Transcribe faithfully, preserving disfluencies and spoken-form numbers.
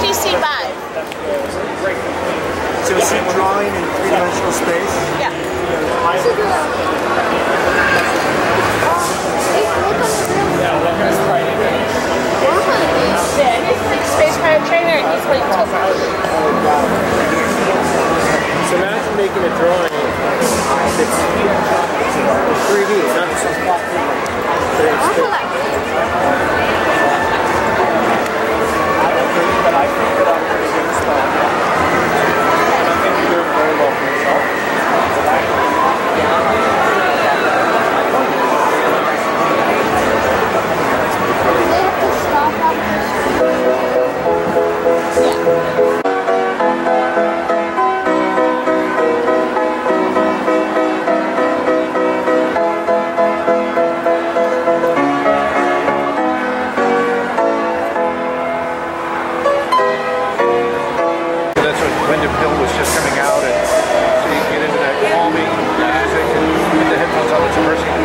P C Vive. So is she drawing in three-dimensional space? Yeah. Yeah, he's like space pirate trainer and he's like tough. So imagine making a drawing that's three D, not just pop but I think that I'm pretty good at spelling. I think you're doing very well for yourself. Wyndham Hill was just coming out, and so you can get into that calming music and the headphones on, it's immersing